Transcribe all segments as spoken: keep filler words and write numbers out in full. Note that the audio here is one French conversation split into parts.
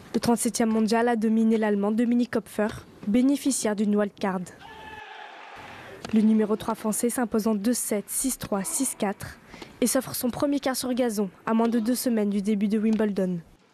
Le trente-septième mondial a dominé l'Allemand Dominik Kopfer, bénéficiaire d'une wildcard. Le numéro trois français s'impose en deux sept, six trois, six quatre et s'offre son premier quart sur gazon à moins de deux semaines du début de Wimbledon.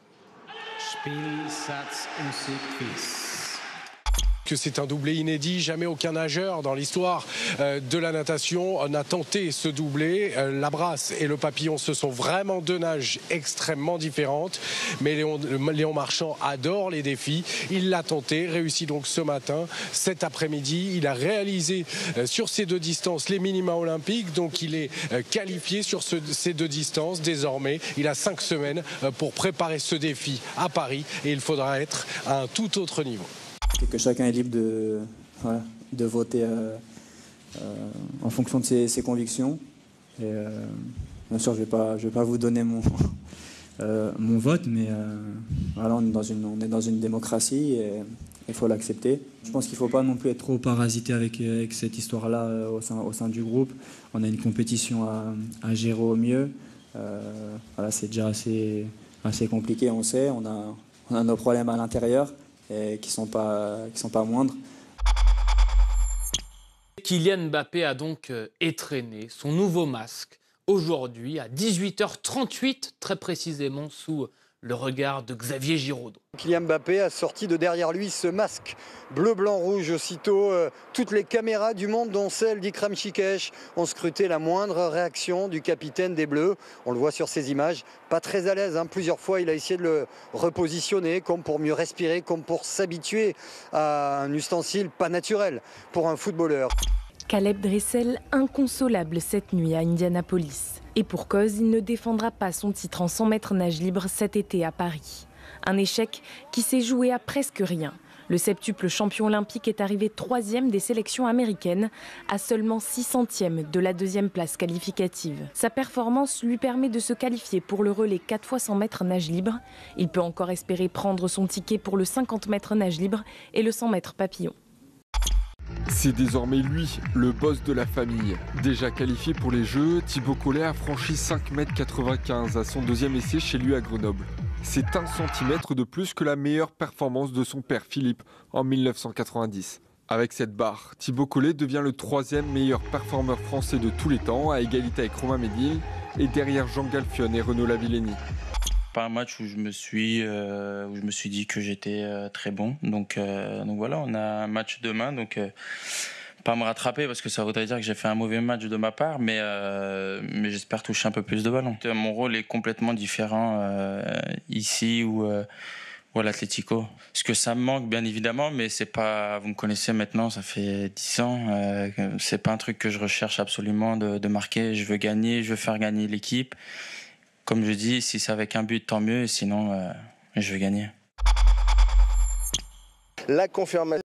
Que c'est un doublé inédit, jamais aucun nageur dans l'histoire de la natation n'a tenté ce doublé. La brasse et le papillon, ce sont vraiment deux nages extrêmement différentes, mais Léon, Léon Marchand adore les défis. Il l'a tenté, réussi donc ce matin, cet après-midi. Il a réalisé sur ces deux distances les minima olympiques, donc il est qualifié sur ce, ces deux distances désormais. Il a cinq semaines pour préparer ce défi à Paris et il faudra être à un tout autre niveau. Que chacun est libre de, voilà, de voter euh, euh, en fonction de ses, ses convictions. Et, euh, bien sûr, je ne vais pas, je vais pas vous donner mon, euh, mon vote, mais euh, voilà, on est dans une, on est dans une démocratie et il faut l'accepter. Je pense qu'il ne faut pas non plus être trop parasité avec, avec cette histoire-là euh, au, sein, au sein du groupe. On a une compétition à, à gérer au mieux. Euh, voilà, c'est déjà assez, assez compliqué, on sait. On a, on a nos problèmes à l'intérieur. Et qui ne sont pas, qui sont pas moindres. Kylian Mbappé a donc étrenné son nouveau masque aujourd'hui à dix-huit heures trente-huit, très précisément sous le regard de Xavier Giraudot. Kylian Mbappé a sorti de derrière lui ce masque bleu, blanc, rouge. Aussitôt, euh, toutes les caméras du monde, dont celle d'Ikram Shikesh, ont scruté la moindre réaction du capitaine des Bleus. On le voit sur ces images, pas très à l'aise. Hein. Plusieurs fois, il a essayé de le repositionner, comme pour mieux respirer, comme pour s'habituer à un ustensile pas naturel pour un footballeur. Caleb Dressel, inconsolable cette nuit à Indianapolis. Et pour cause, il ne défendra pas son titre en cent mètres nage libre cet été à Paris. Un échec qui s'est joué à presque rien. Le septuple champion olympique est arrivé troisième des sélections américaines, à seulement six centièmes de la deuxième place qualificative. Sa performance lui permet de se qualifier pour le relais quatre fois cent mètres nage libre. Il peut encore espérer prendre son ticket pour le cinquante mètres nage libre et le cent mètres papillon. C'est désormais lui, le boss de la famille. Déjà qualifié pour les Jeux, Thibaut Collet a franchi cinq mètres quatre-vingt-quinze à son deuxième essai chez lui à Grenoble. C'est un centimètre de plus que la meilleure performance de son père Philippe en mille neuf cent quatre-vingt-dix. Avec cette barre, Thibaut Collet devient le troisième meilleur performeur français de tous les temps, à égalité avec Romain Médil et derrière Jean Galfion et Renaud Lavillenie. Pas un match où je me suis euh, où je me suis dit que j'étais euh, très bon, donc euh, donc voilà, on a un match demain, donc euh, pas me rattraper parce que ça voudrait dire que j'ai fait un mauvais match de ma part, mais euh, mais j'espère toucher un peu plus de ballons. Mon rôle est complètement différent euh, ici ou euh, ou à l'Atlético. Ce que ça me manque bien évidemment, mais c'est pas, vous me connaissez maintenant, ça fait dix ans, euh, c'est pas un truc que je recherche absolument de, de marquer. Je veux gagner, je veux faire gagner l'équipe. Comme je dis, si c'est avec un but, tant mieux, sinon euh, je vais gagner. La confirmation.